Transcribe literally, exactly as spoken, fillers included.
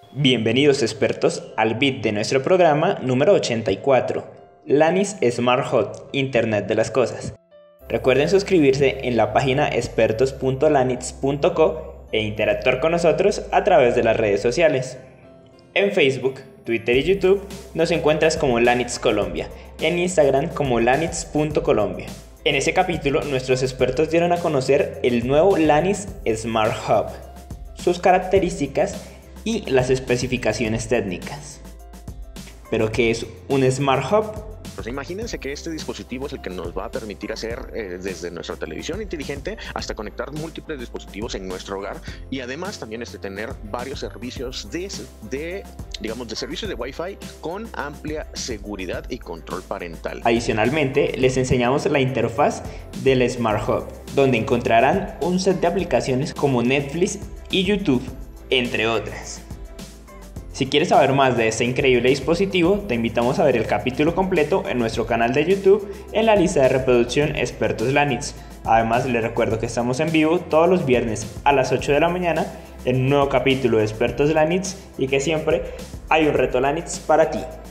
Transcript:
Bienvenidos expertos al bit de nuestro programa número ochenta y cuatro, Lanix Smart Hub, Internet de las Cosas. Recuerden suscribirse en la página expertos punto lanix punto co e interactuar con nosotros a través de las redes sociales. En Facebook, Twitter y YouTube nos encuentras como Lanix Colombia y en Instagram como lanix punto colombia. En ese capítulo, nuestros expertos dieron a conocer el nuevo Lanix Smart Hub, sus características y las especificaciones técnicas. ¿Pero qué es un Smart Hub? Pues imagínense que este dispositivo es el que nos va a permitir hacer eh, desde nuestra televisión inteligente hasta conectar múltiples dispositivos en nuestro hogar y además también este, tener varios servicios de, de, digamos, de servicios de Wi-Fi con amplia seguridad y control parental. Adicionalmente, les enseñamos la interfaz del Smart Hub, donde encontrarán un set de aplicaciones como Netflix y YouTube, entre otras. Si quieres saber más de este increíble dispositivo, te invitamos a ver el capítulo completo en nuestro canal de YouTube en la lista de reproducción Expertos Lanix. Además, les recuerdo que estamos en vivo todos los viernes a las ocho de la mañana en un nuevo capítulo de Expertos Lanix y que siempre hay un reto Lanix para ti.